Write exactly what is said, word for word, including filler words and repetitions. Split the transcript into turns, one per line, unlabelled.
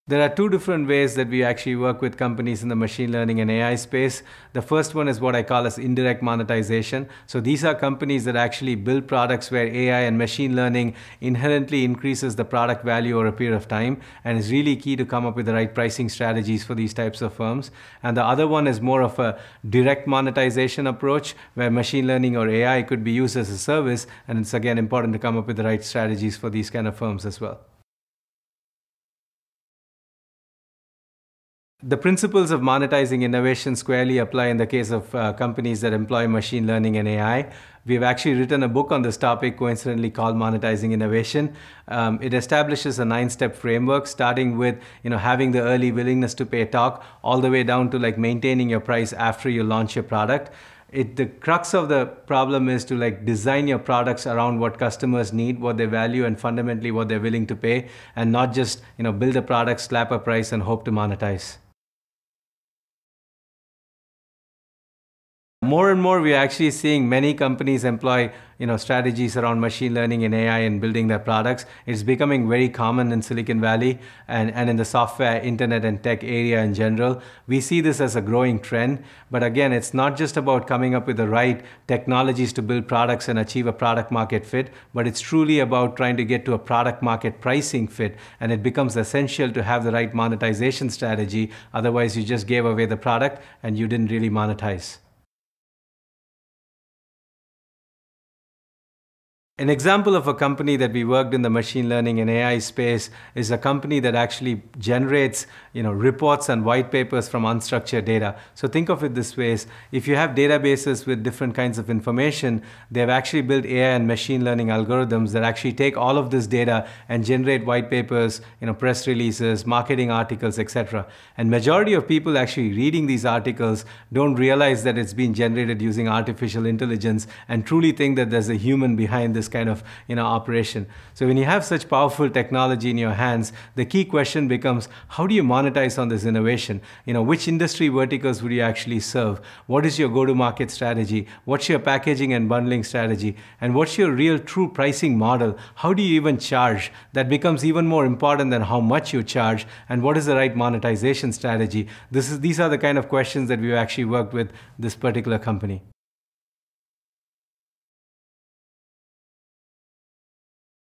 There are two different ways that we actually work with companies in the machine learning and A I space. The first one is what I call as indirect monetization. So these are companies that actually build products where A I and machine learning inherently increases the product value over a period of time, and is really key to come up with the right pricing strategies for these types of firms. And the other one is more of a direct monetization approach, where machine learning or A I could be used as a service, and it's again important to come up with the right strategies for these kind of firms as well. The principles of monetizing innovation squarely apply in the case of uh, companies that employ machine learning and A I. We've actually written a book on this topic, coincidentally called Monetizing Innovation. Um, it establishes a nine-step framework, starting with you know having the early willingness to pay talk, all the way down to like maintaining your price after you launch your product. It, the crux of the problem is to like design your products around what customers need, what they value, and fundamentally what they're willing to pay, and not just you know build a product, slap a price, and hope to monetize. More and more, we're actually seeing many companies employ you know, strategies around machine learning and A I in building their products. It's becoming very common in Silicon Valley and, and in the software, internet, and tech area in general. We see this as a growing trend. But again, it's not just about coming up with the right technologies to build products and achieve a product market fit, but it's truly about trying to get to a product market pricing fit. And it becomes essential to have the right monetization strategy. Otherwise, you just gave away the product and you didn't really monetize. An example of a company that we worked in the machine learning and A I space is a company that actually generates you know, reports and white papers from unstructured data. So think of it this way: if you have databases with different kinds of information, they've actually built A I and machine learning algorithms that actually take all of this data and generate white papers, you know, press releases, marketing articles, et cetera. And majority of people actually reading these articles don't realize that it's been generated using artificial intelligence and truly think that there's a human behind this kind of you know operation. So when you have such powerful technology in your hands, the key question becomes, how do you monetize on this innovation? You know, which industry verticals would you actually serve? What is your go-to-market strategy? What's your packaging and bundling strategy? And what's your real true pricing model? How do you even charge? That becomes even more important than how much you charge, and what is the right monetization strategy? This is, these are the kind of questions that we've actually worked with this particular company.